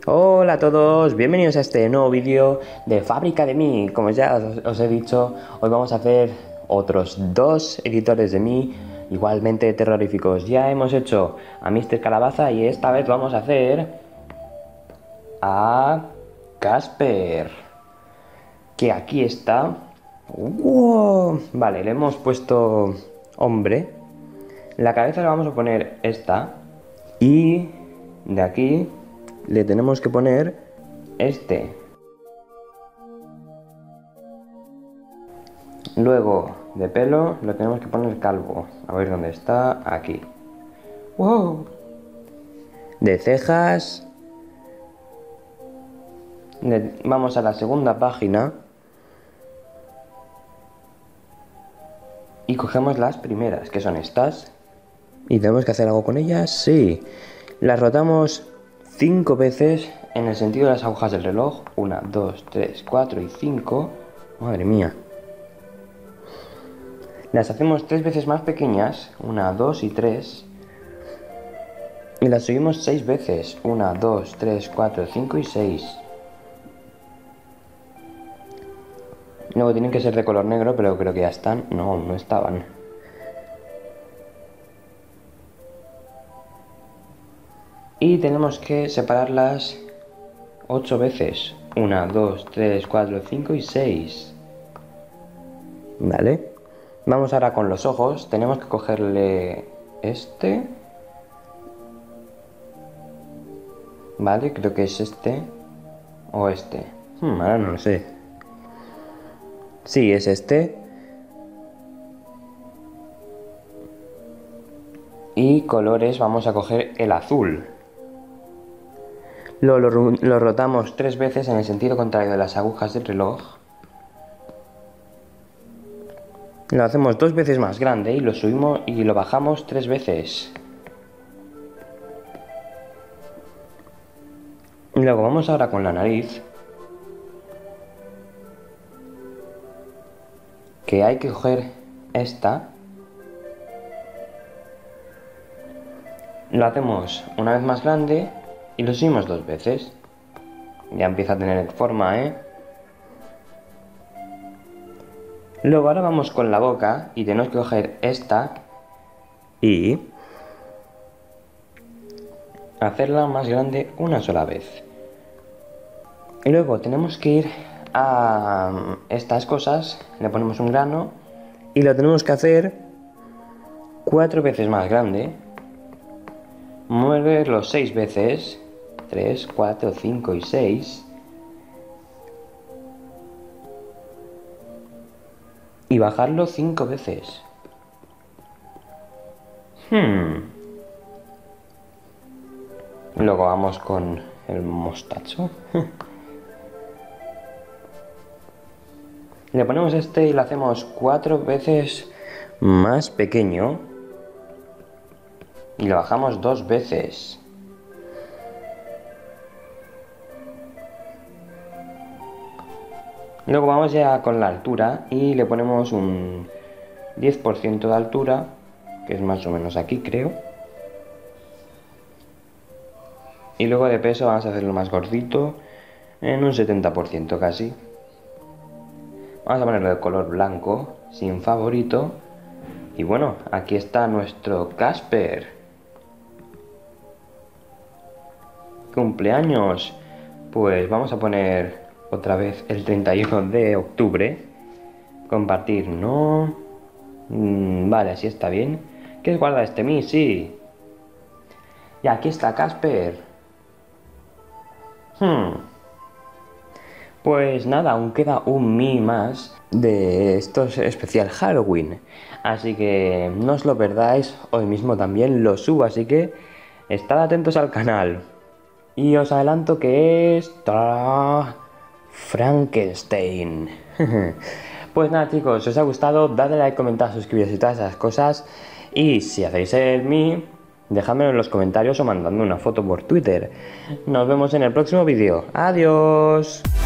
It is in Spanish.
Hola a todos, bienvenidos a este nuevo vídeo de Fábrica de Mii. Como ya os he dicho, hoy vamos a hacer otros dos editores de Mii igualmente terroríficos. Ya hemos hecho a Mr. Calabaza y esta vez vamos a hacer a Casper, que aquí está. ¡Wow! Vale, le hemos puesto hombre. La cabeza le vamos a poner esta y de aquí le tenemos que poner este. Luego de pelo lo tenemos que poner calvo. A ver dónde está. Aquí. ¡Wow! De cejas. Vamos a la segunda página. Y cogemos las primeras, que son estas. ¿Y tenemos que hacer algo con ellas? Sí. Las rotamos 5 veces en el sentido de las agujas del reloj. 1, 2, 3, 4 y 5. Madre mía. Las hacemos 3 veces más pequeñas. 1, 2 y 3. Y las subimos 6 veces. 1, 2, 3, 4, 5 y 6. Luego tienen que ser de color negro, pero creo que ya están. No, no estaban. Y tenemos que separarlas 8 veces. 1, 2, 3, 4, 5 y 6. Vale. Vamos ahora con los ojos. Tenemos que cogerle este. Vale, creo que es este. O este. Ahora no lo sé. Sí, es este. Y colores vamos a coger el azul. Lo rotamos 3 veces en el sentido contrario de las agujas del reloj. Lo hacemos 2 veces más grande y lo subimos y lo bajamos 3 veces. Y luego vamos ahora con la nariz. Que hay que coger esta. Lo hacemos una vez más grande y lo subimos 2 veces. Ya empieza a tener forma, ¿eh? Luego ahora vamos con la boca y tenemos que coger esta y hacerla más grande una sola vez. Y luego tenemos que ir a estas cosas, le ponemos un grano y lo tenemos que hacer 4 veces más grande. Moverlo 6 veces. 3, 4, 5 y 6. Y bajarlo 5 veces. Luego vamos con el mostacho. Le ponemos este y lo hacemos 4 veces más pequeño. Y lo bajamos 2 veces. Luego vamos ya con la altura y le ponemos un 10% de altura, que es más o menos aquí, creo. Y luego de peso vamos a hacerlo más gordito, en un 70% casi. Vamos a ponerlo de color blanco, sin favorito. Y bueno, aquí está nuestro Casper. Cumpleaños. Pues vamos a poner otra vez el 31 de octubre. Compartir, no. Vale, así está bien. ¿Quieres guardar este Mii? Sí. Y aquí está Casper. Pues nada, aún queda un Mii más de estos especial Halloween. Así que no os lo perdáis, hoy mismo también lo subo, así que estad atentos al canal. Y os adelanto que es Frankenstein. Pues nada chicos, si os ha gustado, dadle like, comentad, suscribiros y todas esas cosas. Y si hacéis el Mii, dejadmelo en los comentarios o mandadme una foto por Twitter. Nos vemos en el próximo vídeo. ¡Adiós!